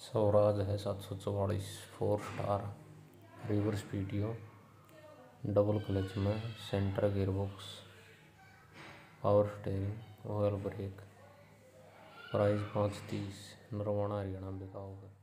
स्वराज है 744 4 star reverse PTO double clutch में centre gearbox power steering oil brake. Price 530 Narwana Haryana बिका होगा।